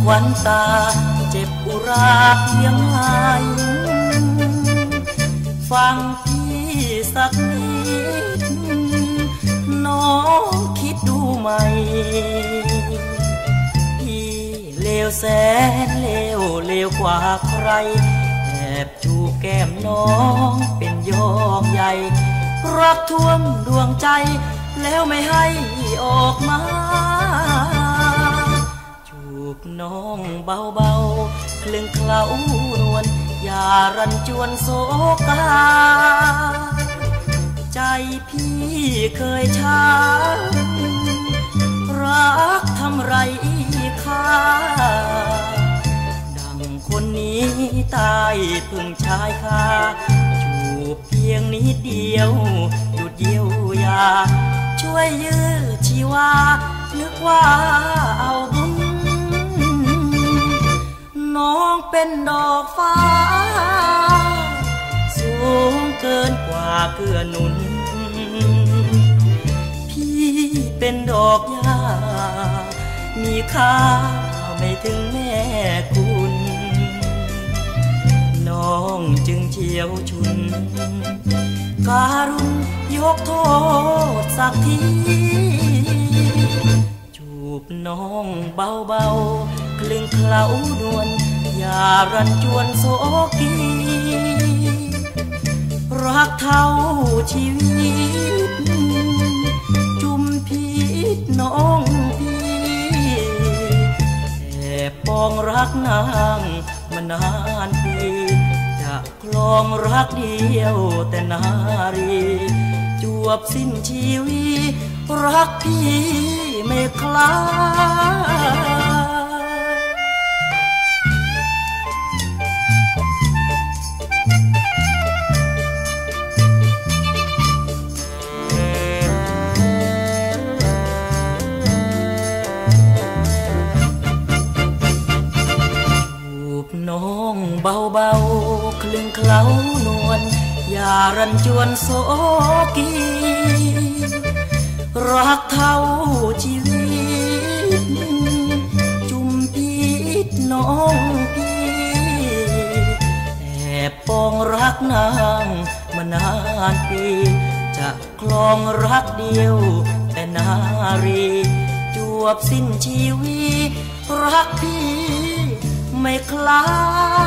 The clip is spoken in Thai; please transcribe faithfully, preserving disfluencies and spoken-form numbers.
วันตาเจ็บอุราเพียงไหนฟังพี่สักนิดน้องคิดดูไหมพี่เลวแสนเลวเลวกว่าใครแอบจูบแก้มน้องเป็นยองใหญ่รักท่วมดวงใจแล้วไม่ให้ออกมาจูบน้องเบาๆคลึงเคล้านวลอย่ารันจวนโศกาใจพี่เคยช้ำรักทำไรค่าดังคนนี้ตายพึ่งชายคาจูบเพียงนิดเดียวหยุดเยียวยาช่วยยื้อชีวานึกว่าเอาบุญน้องเป็นดอกฟ้าสูงเกินกว่าเกื้อหนุนพี่เป็นดอกหญ้ามีค่าไม่ถึงแม่คุณน้องจึงเชี่ยวชุนการุณยกโทษสักทีจูบน้องเบาๆคลึงเคล้านวลอย่ารันจวนโศกีรักเท่าชีวิตจุมพิษน้องพี่แอบปองรักนางมานานปีจะคลองรักเดียวแต่นารีจวบสิ้นชีวิตรักพี่ไม่คลาน้องเบาๆคลึงเคล้านวลอย่ารันจวนโศกีรักเท่าชีวิตจุมพิษน้องพี่แอบปองรักนางมานานปีจะคลองรักเดียวแต่นารีจวบสิ้นชีวิตรักพี่ไม่คลา